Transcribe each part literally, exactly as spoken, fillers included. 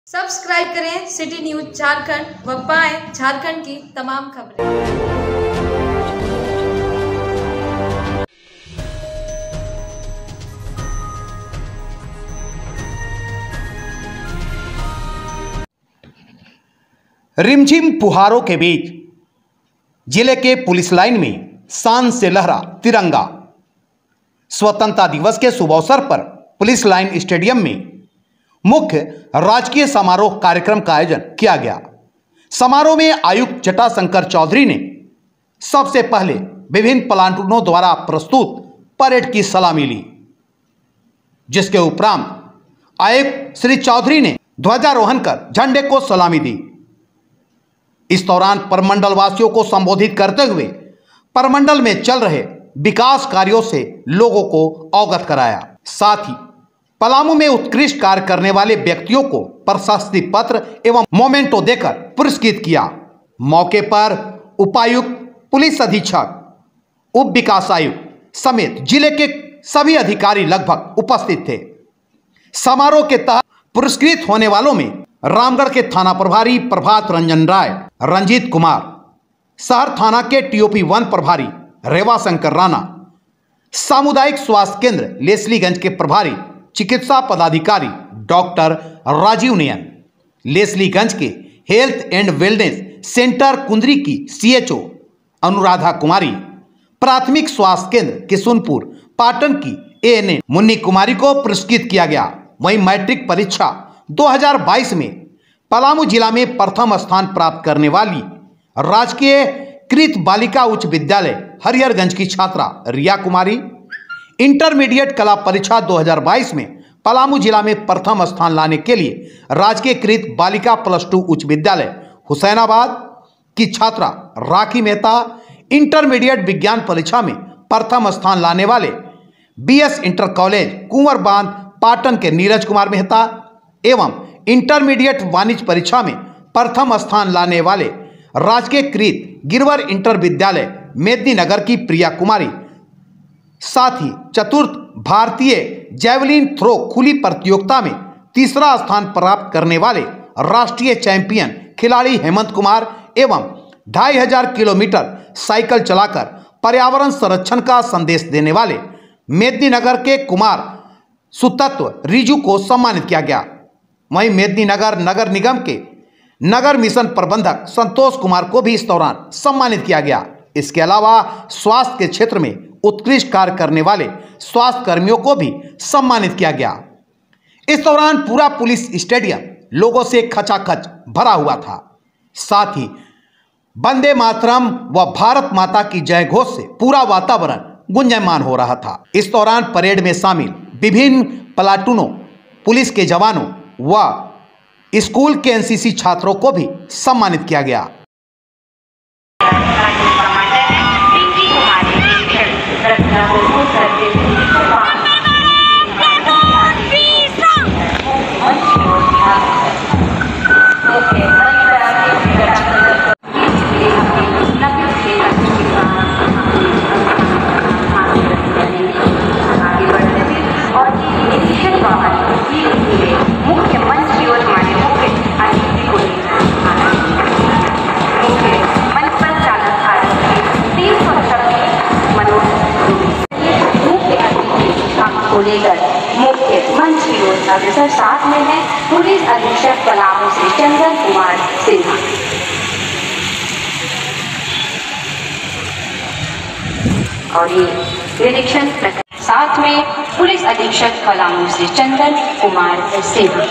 Subscribe करें city news Jharkhand व पाएं झारखंड की तमाम खबरें। रिमझिम फुहारों के बीच जिले के पुलिस लाइन में शान से लहरा तिरंगा। स्वतंत्रता दिवस के शुभ अवसर पर पुलिस लाइन स्टेडियम में मुख्य राजकीय समारोह कार्यक्रम का आयोजन किया गया। समारोह में आयुक्त जटाशंकर चौधरी ने सबसे पहले विभिन्न प्लाटूनों द्वारा प्रस्तुत परेड की सलामी ली, जिसके उपरांत आयुक्त श्री चौधरी ने ध्वजारोहण कर झंडे को सलामी दी। इस दौरान परमंडल वासियों को संबोधित करते हुए परमंडल में चल रहे विकास कार्यों से लोगों को अवगत कराया। साथ ही पलामू में उत्कृष्ट कार्य करने वाले व्यक्तियों को प्रशस्ति पत्र एवं मोमेंटो देकर पुरस्कृत किया। मौके पर उपायुक्त, पुलिस अधीक्षक, उप विकास आयुक्त समेत जिले के सभी अधिकारी लगभग उपस्थित थे। समारोह के तहत पुरस्कृत होने वालों में रामगढ़ के थाना प्रभारी प्रभात रंजन राय, रंजीत कुमार, शहर थाना के टीओपी वन प्रभारी रेवा शंकर राणा, सामुदायिक स्वास्थ्य केंद्र लेस्लीगंज के प्रभारी चिकित्सा पदाधिकारी डॉक्टर राजीव नयन, लेस्लीगंज के health and wellness centre Kundri की सीएचओ अनुराधा कुमारी, प्राथमिक स्वास्थ्य केंद्र किशुनपुर पाटन की एएनए मुन्नी कुमारी को पुरस्कृत किया गया। वहीं मैट्रिक परीक्षा दो हज़ार बाईस में पलामू जिला में प्रथम स्थान प्राप्त करने वाली राजकीय कृत बालिका उच्च विद्यालय हरिहरगंज की छात्रा रिया कुमारी, इंटरमीडिएट कला परीक्षा दो हज़ार बाईस में पलामू जिला में प्रथम स्थान लाने के लिए राजकीय कृत बालिका प्लस टू उच्च विद्यालय हुसैनाबाद की छात्रा राखी मेहता, इंटरमीडिएट विज्ञान परीक्षा में प्रथम स्थान लाने वाले बीएस इंटर कॉलेज कुंवर बांध पाटन के नीरज कुमार मेहता एवं इंटरमीडिएट वाणिज्य परीक्षा में प्रथम स्थान लाने वाले राजकीय कृत गिरवर इंटर विद्यालय मेदिनीनगर की प्रिया कुमारी, साथ ही चतुर्थ भारतीय जैवलिन थ्रो खुली प्रतियोगिता में तीसरा स्थान प्राप्त करने वाले राष्ट्रीय चैंपियन खिलाड़ी हेमंत कुमार एवं ढाई हजार किलोमीटर साइकिल चलाकर पर्यावरण संरक्षण का संदेश देने वाले मेदिनीनगर के कुमार सुतत्व रिजू को सम्मानित किया गया। वहीं मेदिनीनगर नगर निगम के नगर मिशन प्रबंधक संतोष कुमार को भी इस दौरान सम्मानित किया गया। इसके अलावा स्वास्थ्य के क्षेत्र में उत्कृष्ट कार्य करने वाले स्वास्थ्य कर्मियों को भी सम्मानित किया गया। इस दौरान पूरा पुलिस स्टेडियम लोगों से खचाखच भरा हुआ था। साथ ही वंदे मातरम व भारत माता की जय घोष से पूरा वातावरण गुंजायमान हो रहा था। इस दौरान परेड में शामिल विभिन्न प्लाटूनों, पुलिस के जवानों व स्कूल के एनसीसी छात्रों को भी सम्मानित किया गया। लेकर मुख्य मंच की ओर अग्रसर साथ में है पुलिस अधीक्षक पलामू श्री चंदन कुमार सिन्हा। और ये निरीक्षण साथ में पुलिस अधीक्षक पलामू श्री चंदन कुमार सिन्हा।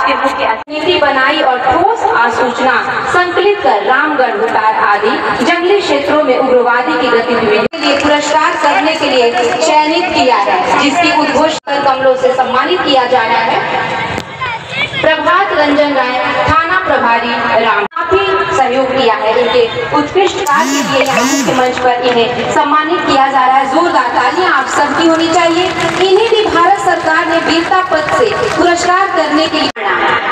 के मुख्य नीति बनाई और ठोस आसूचना संकलित कर रामगढ़ भूटान आदि जंगली क्षेत्रों में उग्रवादी की गतिविधि के लिए पुरस्कार करने के लिए चयनित किया है, जिसकी उद्घोषणा कर कमलों से सम्मानित किया जा रहा है। प्रभात रंजन राय थाना प्रभारी राम काफी सहयोग किया है। इनके उत्कृष्ट कार्य के लिए यहाँ मुख्य मंच पर इन्हें सम्मानित किया जा रहा है। जोरदार तालियां आप सबकी होनी चाहिए। इन्हें भी भारत सरकार ने वीरता पद से पुरस्कार करने के लिए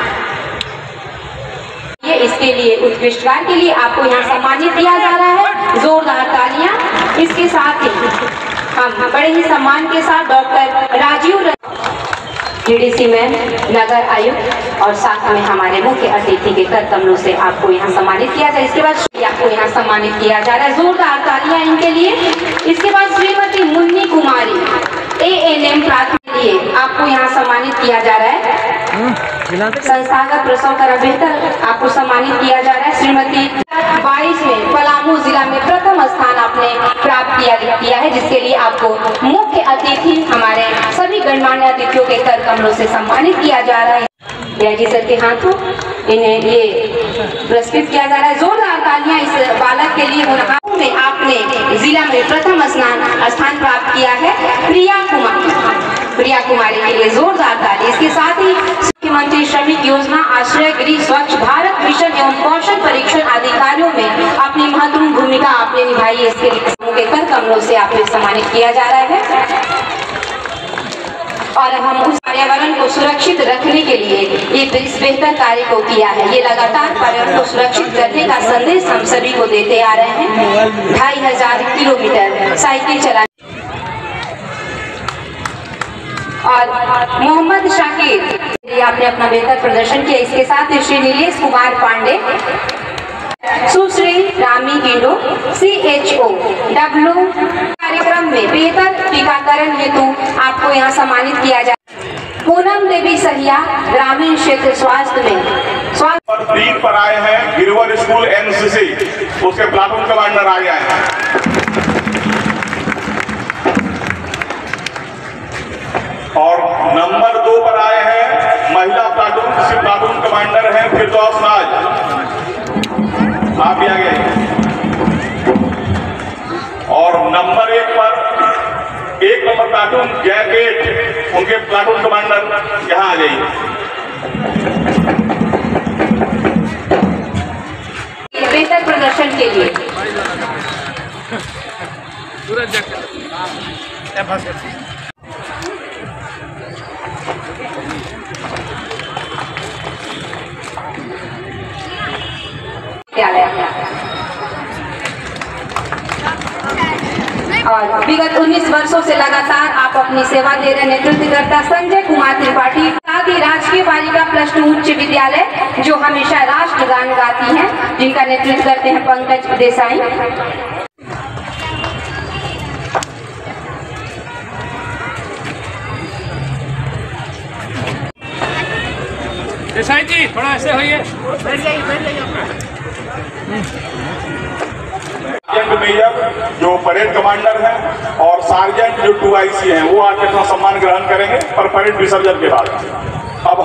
ये इसके लिए उत्कृष्ट कार्य के लिए आपको यहाँ सम्मानित किया जा रहा है। जोरदार तालियां। इसके साथ ही हम बड़े ही सम्मान के साथ डॉक्टर राजीव डीडीसी मैम, नगर आयुक्त और साथ में हमारे मुख्य अतिथि के कर कमलों से आपको यहाँ सम्मानित किया जाए। इसके बाद आपको यहाँ सम्मानित किया जा रहा है। जोरदार तालियां इनके लिए। इसके बाद Shrimati Munni Kumari A N M प्राथमिक लिए आपको यहाँ सम्मानित किया जा रहा है। संस्थागत प्रसव कर बेहतर आपको सम्मानित किया जा रहा है। श्रीमती बाईस में पलामू जिला में प्रथम स्थान आपने प्राप्त किया किया है, जिसके लिए आपको मुख्य अतिथि हमारे सभी गणमान्य अतिथियों के कर कमलों से सम्मानित किया जा रहा है। जी सर के हाथों इन्हें ये पुरस्कृत किया जा रहा है। जोरदार तालियां इस बालक के लिए। में आपने जिला में प्रथम स्थान स्थान प्राप्त किया है प्रिया कुमारी प्रिया कुमारी के लिए जोरदार ताली। इसके साथ ही मुख्यमंत्री श्रमिक योजना, आश्रय गृह, स्वच्छ भारत मिशन एवं कौशल परीक्षण आदि कार्यों में अपनी महत्वपूर्ण भूमिका आपने निभाई है। इसके लिए कर कमलों से आपने सम्मानित किया जा रहा है। और हम उस पर्यावरण को सुरक्षित रखने के लिए ये इस बेहतर कार्य को किया है। ये लगातार पर्यावरण को सुरक्षित करने का संदेश हम सभी को देते आ रहे हैं। ढाई हजार किलोमीटर साइकिल चला और मोहम्मद शाकिर आपने अपना बेहतर प्रदर्शन किया। इसके साथ ही Shri Nilesh Kumar Pandey, Sushri Rami Gindo C H O W कार्यक्रम में बेहतर टीकाकरण हेतु आपको यहाँ सम्मानित किया जाए। पूनम देवी सहिया ग्रामीण क्षेत्र स्वास्थ्य में स्वास्थ्य तीन पर आए हैं Girwar school N C C, उसके प्लाटून कमांडर आ गए हैं। और नंबर दो पर आए हैं महिला प्लाटून, किसी प्लाटून कमांडर हैं फिरदौस नाज, आप भी आ गए। और नंबर एक पर एक नंबर प्लाटून जय गेट, उनके प्लाटून कमांडर यहाँ आ जाइए। बेहतर प्रदर्शन के लिए और विगत उन्नीस वर्षों से लगातार आप अपनी सेवा दे रहे नेतृत्व करता संजय कुमार त्रिपाठी, साथ ही राजकीय बालिका प्लस टू उच्च विद्यालय जो हमेशा राष्ट्रगान गाती हैं, जिनका नेतृत्व करते हैं पंकज देसाई। देसाई जी थोड़ा ऐसे होइए, बैठ जाइए बैठ जाइए। मेजर जो परेड कमांडर हैं और सार्जेंट जो टू आई सी हैं वो आके अपना सम्मान ग्रहण करेंगे पर परेड विसर्जन के बाद। अब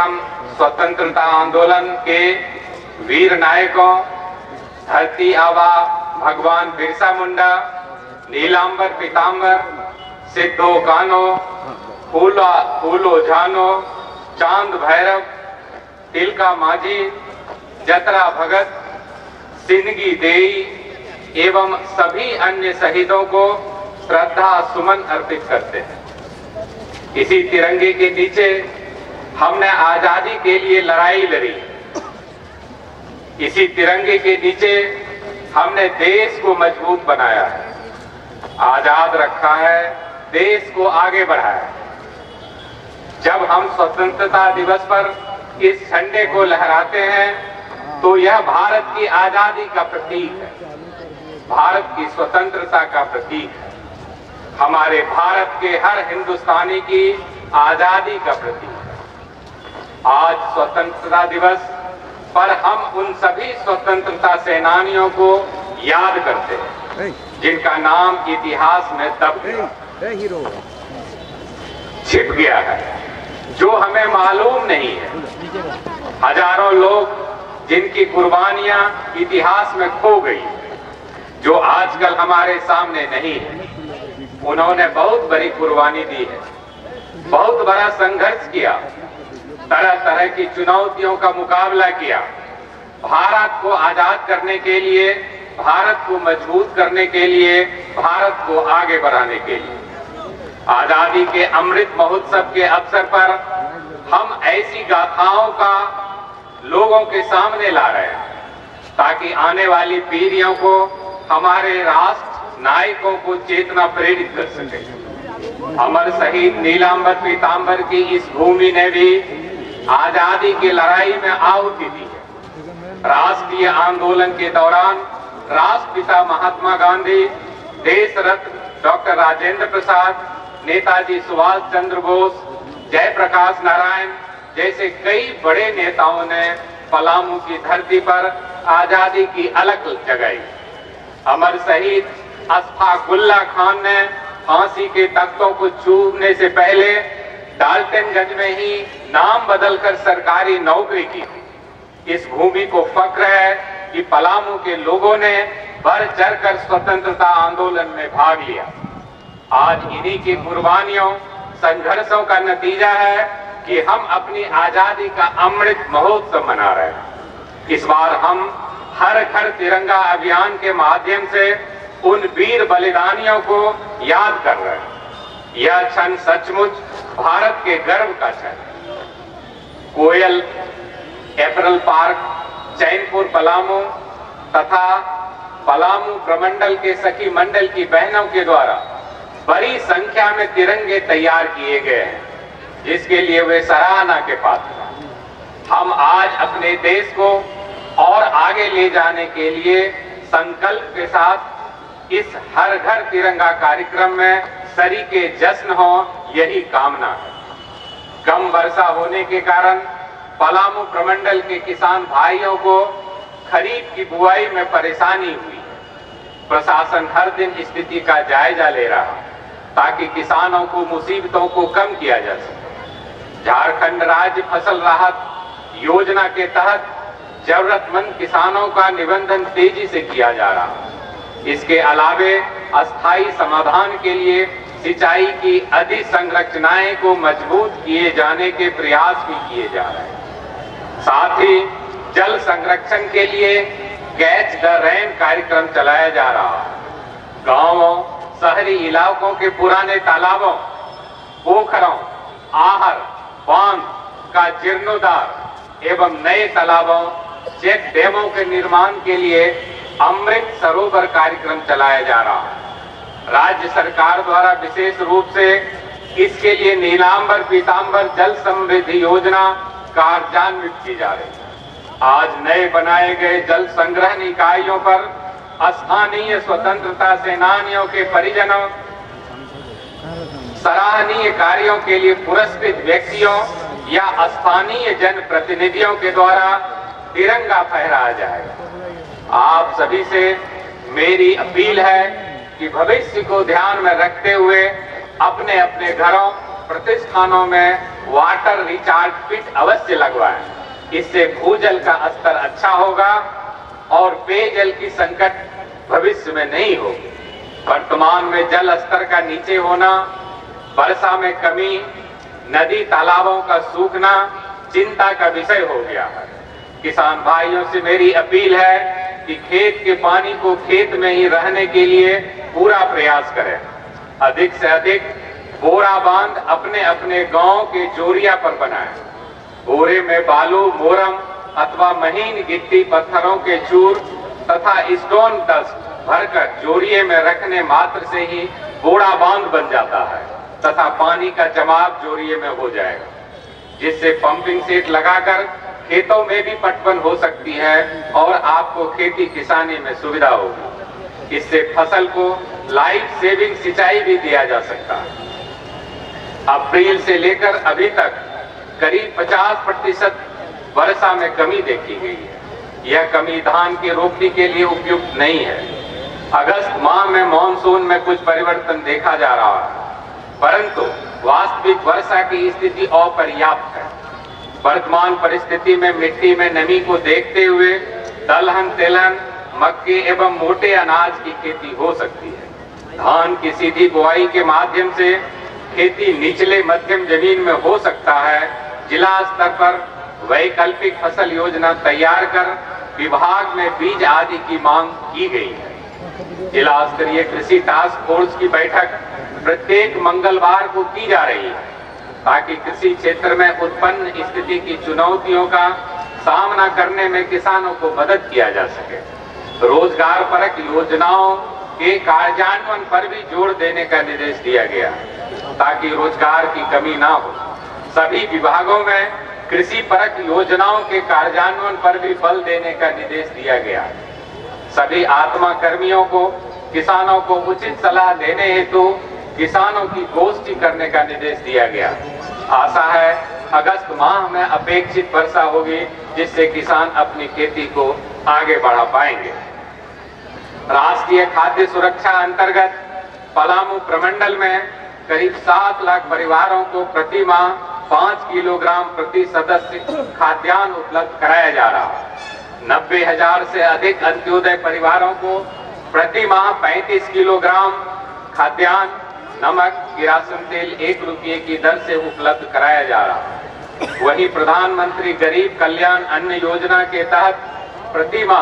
हम स्वतंत्रता आंदोलन के वीर नायकों धरती आबा भगवान बिरसा मुंडा, नीलांबर पीतांबर, सिद्धो कानो, फूला फूलो झानो, चांद भैरव, तिलका माझी, जतरा भगत, सिंदगी देई एवं सभी अन्य शहीदों को श्रद्धा सुमन अर्पित करते हैं। इसी तिरंगे के नीचे हमने आजादी के लिए लड़ाई लड़ी। इसी तिरंगे के नीचे हमने देश को मजबूत बनाया है, आजाद रखा है, देश को आगे बढ़ाया है। जब हम स्वतंत्रता दिवस पर इस झंडे को लहराते हैं तो यह भारत की आजादी का प्रतीक है, भारत की स्वतंत्रता का प्रतीक है, हमारे भारत के हर हिंदुस्तानी की आजादी का प्रतीक है। आज स्वतंत्रता दिवस पर हम उन सभी स्वतंत्रता सेनानियों को याद करते हैं जिनका नाम इतिहास में दब गया, छिप गया है, जो हमें मालूम नहीं है। हजारों लोग जिनकी कुर्बानियां इतिहास में खो गई, जो आजकल हमारे सामने नहीं है। उन्होंने बहुत बड़ी कुर्बानी दी है, बहुत बड़ा संघर्ष किया, तरह तरह की चुनौतियों का मुकाबला किया, भारत को आजाद करने के लिए, भारत को मजबूत करने के लिए, भारत को आगे बढ़ाने के लिए। आजादी के अमृत महोत्सव के अवसर पर हम ऐसी गाथाओं का लोगों के सामने ला रहे हैं ताकि आने वाली पीढ़ियों को हमारे राष्ट्र नायकों को चेतना प्रेरित कर सके। अमर शहीद नीलांबर पीतांबर की इस भूमि ने भी आजादी की लड़ाई में आहुति दी है। राष्ट्रीय आंदोलन के दौरान राष्ट्रपिता महात्मा गांधी, देश रत्न डॉक्टर राजेंद्र प्रसाद, नेताजी सुभाष चंद्र बोस, जयप्रकाश नारायण जैसे कई बड़े नेताओं ने पलामू की धरती पर आजादी की अलख जगाई। अमर शहीद अशफाकुल्ला खान ने फांसी के तख्तों को छूने से पहले डाल्टनगंज में ही नाम बदलकर सरकारी नौकरी की। इस भूमि को फक्र है कि पलामू के लोगों ने बढ़ चढ़कर स्वतंत्रता आंदोलन में भाग लिया। आज इन्हीं की कुर्बानियों, संघर्षों का नतीजा है कि हम अपनी आजादी का अमृत महोत्सव मना रहे हैं। इस बार हम हर घर तिरंगा अभियान के माध्यम से उन वीर बलिदानियों को याद कर रहे हैं। यह क्षण सचमुच भारत के गर्व का क्षण है। कोयल एपरल पार्क, चैनपुर पलामू तथा पलामू प्रमंडल के सखी मंडल की बहनों के द्वारा बड़ी संख्या में तिरंगे तैयार किए गए हैं, जिसके लिए वे सराहना के पात्र हैं। हम आज अपने देश को और आगे ले जाने के लिए संकल्प के साथ इस हर घर तिरंगा कार्यक्रम में शरीके जश्न हो, यही कामना है। कम वर्षा होने के कारण पलामू प्रमंडल के किसान भाइयों को खरीफ की बुआई में परेशानी हुई। प्रशासन हर दिन स्थिति का जायजा ले रहा है ताकि किसानों को मुसीबतों को कम किया जा सके। झारखंड राज्य फसल राहत योजना के तहत जरूरतमंद किसानों का निबंधन तेजी से किया जा रहा है। इसके अलावे अस्थायी समाधान के लिए सिंचाई की अधिसंरचनाएं को मजबूत किए जाने के प्रयास भी किए जा रहे हैं। साथ ही जल संरक्षण के लिए कैच द रेन कार्यक्रम चलाया जा रहा है। गांवों, शहरी इलाकों के पुराने तालाबों, पोखरों, आहर, बांध का जीर्णोद्धार एवं नए तालाबों, चेक डैमों के निर्माण के लिए अमृत सरोवर कार्यक्रम चलाया जा रहा है। राज्य सरकार द्वारा विशेष रूप से इसके लिए नीलांबर पीतांबर जल समृद्धि योजना कार्यान्वित की जा रही है। आज नए बनाए गए जल संग्रहण इकाइयों पर स्थानीय स्वतंत्रता सेनानियों के परिजनों, सराहनीय कार्यों के लिए पुरस्कृत व्यक्तियों या स्थानीय जनप्रतिनिधियों के द्वारा तिरंगा फहराया जाएगा। आप सभी से मेरी अपील है कि भविष्य को ध्यान में रखते हुए अपने अपने घरों प्रतिष्ठानों में वाटर रिचार्ज पिट अवश्य लगवाएं। इससे भूजल का स्तर अच्छा होगा और पेयजल की संकट भविष्य में नहीं होगी। वर्तमान में जल स्तर का नीचे होना, वर्षा में कमी, नदी तालाबों का सूखना चिंता का विषय हो गया है। किसान भाइयों से मेरी अपील है कि खेत के पानी को खेत में ही रहने के लिए पूरा प्रयास करें। अधिक से अधिक बोरा बांध अपने अपने गांव के जोरिया पर बनाएं। बोरे में बालू, मोरम अथवा महीन गिट्टी पत्थरों के चूर तथा स्टोन डस्ट भरकर जोरिये में रखने मात्र से ही बोरा बांध बन जाता है तथा पानी का जमाव जोरिये में हो जाएगा, जिससे पंपिंग सेट लगाकर खेतों में भी पटवन हो सकती है और आपको खेती किसानी में सुविधा होगी। इससे फसल को लाइफ सेविंग सिंचाई भी दिया जा सकता है। अप्रैल से लेकर अभी तक करीब पचास प्रतिशत वर्षा में कमी देखी गई है। यह कमी धान की रोपनी के लिए उपयुक्त नहीं है। अगस्त माह में मानसून में कुछ परिवर्तन देखा जा रहा है, परंतु वास्तविक वर्षा की स्थिति अपर्याप्त है। वर्तमान परिस्थिति में मिट्टी में नमी को देखते हुए दलहन, तिलहन, मक्के एवं मोटे अनाज की खेती हो सकती है। धान की सीधी बुआई के माध्यम से खेती निचले मध्यम जमीन में हो सकता है। जिला स्तर पर वैकल्पिक फसल योजना तैयार कर विभाग में बीज आदि की मांग की गई है। जिला स्तरीय कृषि टास्क फोर्स की बैठक प्रत्येक मंगलवार को की जा रही है ताकि कृषि क्षेत्र में उत्पन्न स्थिति की चुनौतियों का सामना करने में किसानों को मदद किया जा सके। रोजगार परक योजनाओं के कार्यान्वयन पर भी जोर देने का निर्देश दिया गया ताकि रोजगार की कमी ना हो। सभी विभागों में कृषि परक योजनाओं के कार्यान्वयन पर भी बल देने का निर्देश दिया गया। सभी आत्मा कर्मियों को किसानों को उचित सलाह देने हेतु किसानों की गोष्ठी करने का निर्देश दिया गया। आशा है अगस्त माह में अपेक्षित वर्षा होगी, जिससे किसान अपनी खेती को आगे बढ़ा पाएंगे। राष्ट्रीय खाद्य सुरक्षा अंतर्गत पलामू प्रमंडल में करीब सात लाख परिवारों को प्रति माह पाँच किलोग्राम प्रति सदस्य खाद्यान्न उपलब्ध कराया जा रहा है। नब्बे हजार से अधिक अंत्योदय परिवारों को प्रति माह पैंतीस किलोग्राम खाद्यान्न, नमक, किरासन तेल एक रुपये की दर से उपलब्ध कराया जा रहा है। वहीं प्रधानमंत्री गरीब कल्याण अन्न योजना के तहत प्रति माह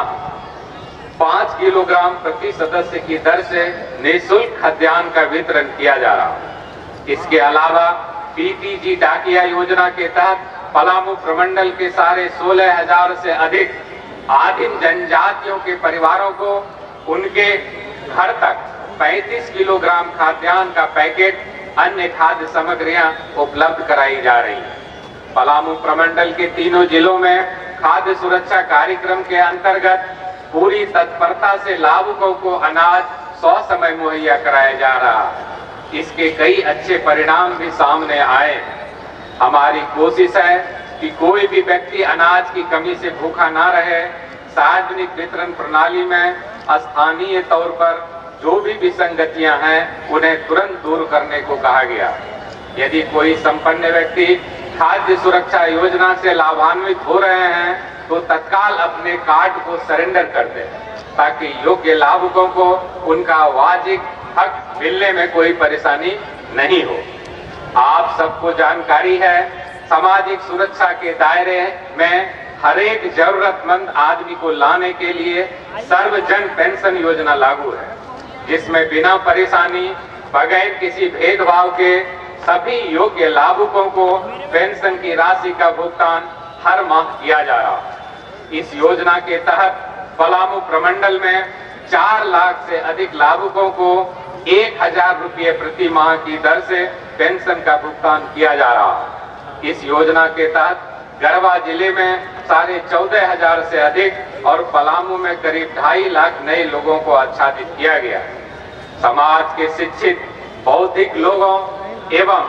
पाँच किलोग्राम प्रति सदस्य की दर से निःशुल्क खाद्यान्न का वितरण किया जा रहा है। इसके अलावा पीटीजी डाकिया योजना के तहत पलामू प्रमंडल के साढ़े सोलह हजार से अधिक आदिम जनजातियों के परिवारों को उनके घर तक पैंतीस किलोग्राम खाद्यान्न का पैकेट, अन्य खाद्य सामग्रियां उपलब्ध कराई जा रही हैं। पलामू प्रमंडल के तीनों जिलों में खाद्य सुरक्षा कार्यक्रम के अंतर्गत पूरी तत्परता से लाभुकों को अनाज सौ समय मुहैया कराया जा रहा है। इसके कई अच्छे परिणाम भी सामने आए। हमारी कोशिश है कि कोई भी व्यक्ति अनाज की कमी से भूखा ना रहे। सार्वजनिक वितरण प्रणाली में स्थानीय तौर पर जो भी विसंगतियां हैं उन्हें तुरंत दूर करने को कहा गया। यदि कोई संपन्न व्यक्ति खाद्य सुरक्षा योजना से लाभान्वित हो रहे हैं तो तत्काल अपने कार्ड को सरेंडर कर दें ताकि योग्य लाभुकों को उनका वाजिब हक मिलने में कोई परेशानी नहीं हो। आप सबको जानकारी है, सामाजिक सुरक्षा के दायरे में हर एक जरूरतमंद आदमी को लाने के लिए सर्वजन पेंशन योजना लागू है, जिसमें बिना परेशानी, बगैर किसी भेदभाव के सभी योग्य लाभुकों को पेंशन की राशि का भुगतान हर माह किया जा रहा है। इस योजना के तहत पलामू प्रमंडल में चार लाख से अधिक लाभुकों को एक हजार रुपये प्रति माह की दर से पेंशन का भुगतान किया जा रहा है। इस योजना के तहत गढ़वा जिले में साढ़े चौदह हजार से अधिक और पलामू में करीब ढाई लाख नए लोगों को आच्छादित किया गया है। समाज के शिक्षित बौद्धिक लोगों एवं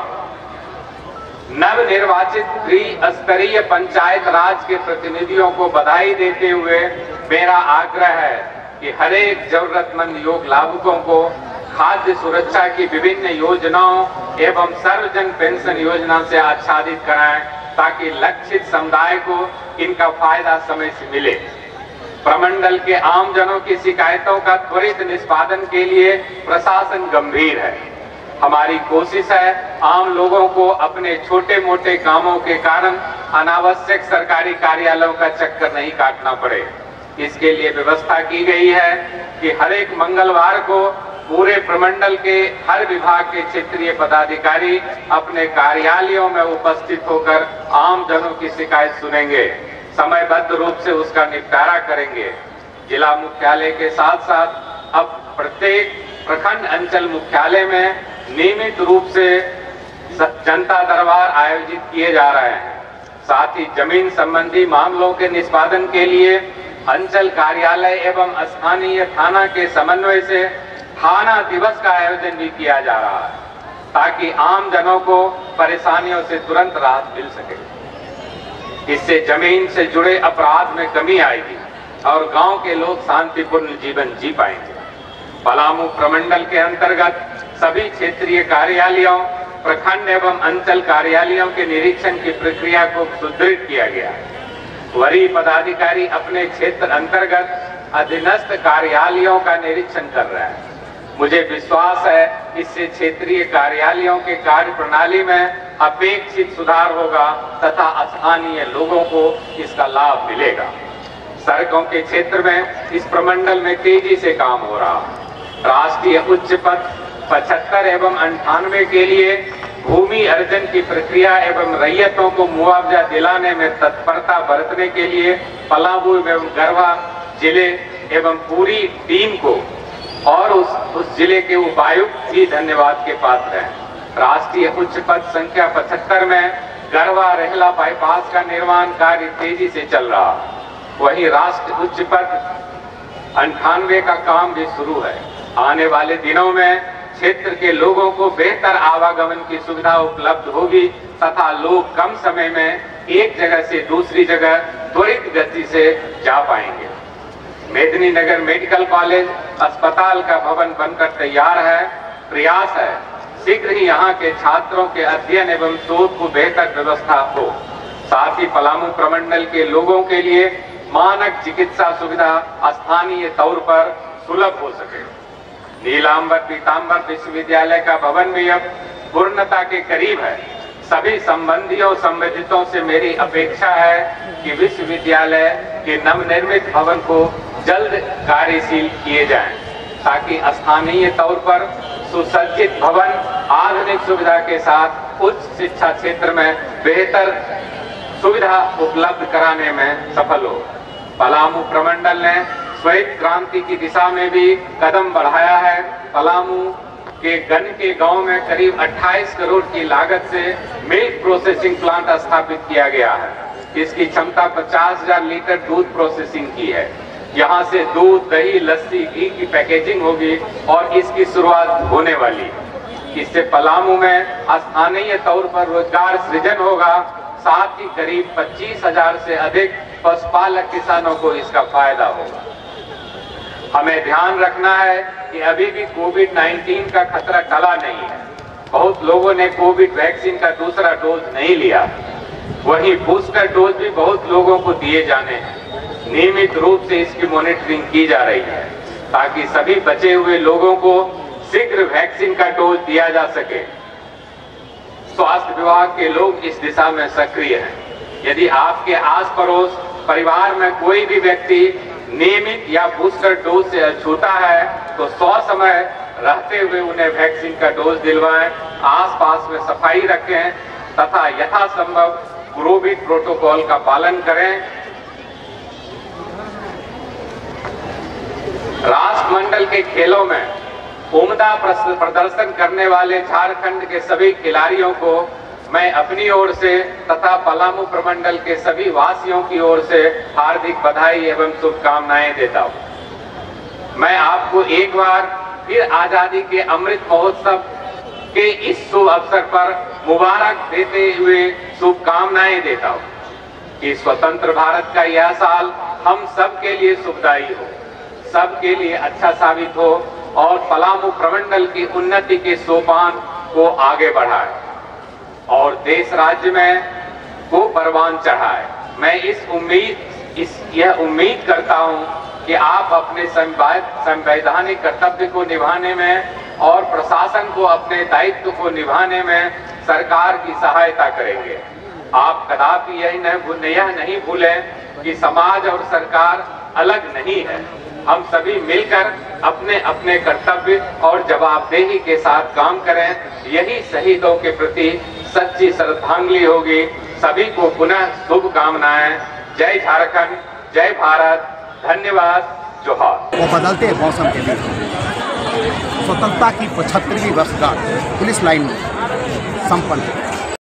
नवनिर्वाचित त्रिस्तरीय पंचायत राज के प्रतिनिधियों को बधाई देते हुए मेरा आग्रह है कि हर एक जरूरतमंद योग लाभुकों को खाद्य सुरक्षा की विभिन्न योजनाओं एवं सर्वजन पेंशन योजना से आच्छादित कराएं ताकि लक्षित समुदाय को इनका फायदा समय से मिले। प्रमंडल के आम जनों की शिकायतों का त्वरित निष्पादन के लिए प्रशासन गंभीर है। हमारी कोशिश है आम लोगों को अपने छोटे मोटे कामों के कारण अनावश्यक सरकारी कार्यालयों का चक्कर नहीं काटना पड़े। इसके लिए व्यवस्था की गई है कि हर एक मंगलवार को पूरे प्रमंडल के हर विभाग के क्षेत्रीय पदाधिकारी अपने कार्यालयों में उपस्थित होकर आम जनों की शिकायत सुनेंगे, समयबद्ध रूप से उसका निपटारा करेंगे। जिला मुख्यालय के साथ साथ अब प्रत्येक प्रखंड अंचल मुख्यालय में नियमित रूप से जनता दरबार आयोजित किए जा रहे हैं। साथ ही जमीन संबंधी मामलों के निष्पादन के लिए अंचल कार्यालय एवं स्थानीय थाना के समन्वय से थाना दिवस का आयोजन भी किया जा रहा है ताकि आम जनों को परेशानियों से तुरंत राहत मिल सके। इससे जमीन से जुड़े अपराध में कमी आएगी और गांव के लोग शांतिपूर्ण जीवन जी पाएंगे। पलामू प्रमंडल के अंतर्गत सभी क्षेत्रीय कार्यालयों, प्रखंड एवं अंचल कार्यालयों के निरीक्षण की प्रक्रिया को सुदृढ़ किया गया है। वरीय पदाधिकारी अपने क्षेत्र अंतर्गत अधीनस्थ कार्यालयों का निरीक्षण कर रहे हैं। मुझे विश्वास है इससे क्षेत्रीय कार्यालयों के कार्य प्रणाली में अपेक्षित सुधार होगा तथा स्थानीय लोगों को इसका लाभ मिलेगा। सड़कों के क्षेत्र में इस प्रमंडल में तेजी से काम हो रहा है। राष्ट्रीय उच्च पथ पचहत्तर एवं अंठानवे के लिए भूमि अर्जन की प्रक्रिया एवं रैयतों को मुआवजा दिलाने में तत्परता बरतने के लिए पलामू एवं गढ़वा जिले एवं पूरी टीम को और उस उस जिले के उपायुक्त भी धन्यवाद के पात्र हैं। राष्ट्रीय उच्च पथ संख्या पचहत्तर में गढ़वा रेहला बाईपास का निर्माण कार्य तेजी से चल रहा है। वहीं राष्ट्रीय उच्च पथ अंठानवे का काम भी शुरू है। आने वाले दिनों में क्षेत्र के लोगों को बेहतर आवागमन की सुविधा उपलब्ध होगी तथा लोग कम समय में एक जगह से दूसरी जगह त्वरित गति से जा पाएंगे। मेदिनीनगर मेडिकल कॉलेज अस्पताल का भवन बनकर तैयार है। प्रयास है शीघ्र ही यहाँ के छात्रों के अध्ययन एवं शोध को बेहतर व्यवस्था हो। साथ ही पलामू प्रमंडल के लोगों के लिए मानक चिकित्सा सुविधा स्थानीय तौर पर सुलभ हो सके। नीलांबर पीतांबर विश्वविद्यालय का भवन भी अब पूर्णता के करीब है। सभी संबंधियों संबंधितों से मेरी अपेक्षा है कि विश्वविद्यालय के नवनिर्मित भवन को जल्द कार्यशील किए जाएं ताकि स्थानीय तौर पर सुसज्जित भवन आधुनिक सुविधा के साथ उच्च शिक्षा क्षेत्र में बेहतर सुविधा उपलब्ध कराने में सफल हो। पलामू प्रमंडल ने श्वेत क्रांति की दिशा में भी कदम बढ़ाया है। पलामू के गन के गांव में करीब अट्ठाईस करोड़ की लागत से मिल्क प्रोसेसिंग प्लांट स्थापित किया गया है। इसकी क्षमता पचास हजार लीटर दूध प्रोसेसिंग की है। यहाँ से दूध, दही, लस्सी, घी की पैकेजिंग होगी और इसकी शुरुआत होने वाली। इससे पलामू में स्थानीय तौर पर रोजगार सृजन होगा। साथ ही करीब पच्चीस हजार से अधिक पशुपालक किसानों को इसका फायदा होगा। हमें ध्यान रखना है कि अभी भी कोविड नाइन्टीन का खतरा टला नहीं है। बहुत लोगों ने कोविड वैक्सीन का दूसरा डोज नहीं लिया। वहीं बूस्टर डोज भी बहुत लोगों को दिए जाने हैं। नियमित रूप से इसकी मॉनिटरिंग की जा रही है ताकि सभी बचे हुए लोगों को शीघ्र वैक्सीन का डोज दिया जा सके। स्वास्थ्य विभाग के लोग इस दिशा में सक्रिय हैं। यदि आपके आस पड़ोस परिवार में कोई भी व्यक्ति नियमित या बूस्टर डोज से अछूता है तो सौ समय रहते हुए उन्हें वैक्सीन का डोज दिलवाएं। आसपास में सफाई रखें तथा यथासंभव कोविड प्रोटोकॉल का पालन करें। राष्ट्रमंडल के खेलों में उम्दा प्रदर्शन करने वाले झारखंड के सभी खिलाड़ियों को मैं अपनी ओर से तथा पलामू प्रमंडल के सभी वासियों की ओर से हार्दिक बधाई एवं शुभकामनाएं देता हूं। मैं आपको एक बार फिर आजादी के अमृत महोत्सव के इस शुभ अवसर पर मुबारक देते हुए शुभकामनाएं देता हूं कि स्वतंत्र भारत का यह साल हम सब के लिए सुखदायी हो, सबके लिए अच्छा साबित हो और पलामू प्रमंडल की उन्नति के सोपान को आगे बढ़ाए और देश राज्य में को परवान चढ़ाए। मैं इस उम्मीद इस यह उम्मीद करता हूं कि आप अपने संवैधानिक कर्तव्य को निभाने में और प्रशासन को अपने दायित्व को निभाने में सरकार की सहायता करेंगे। आप कदापि यही नहीं यह नहीं भूलें कि समाज और सरकार अलग नहीं है। हम सभी मिलकर अपने अपने कर्तव्य और जवाबदेही के साथ काम करें। यही शहीदों के प्रति सच्ची श्रद्धांजलि होगी। सभी को पुनः शुभकामनाएं। जय झारखंड, जय भारत, धन्यवाद, जोहार। वो बदलते मौसम के बीच स्वतंत्रता की पचहत्तरवीं वर्षगांठ पुलिस लाइन में संपन्न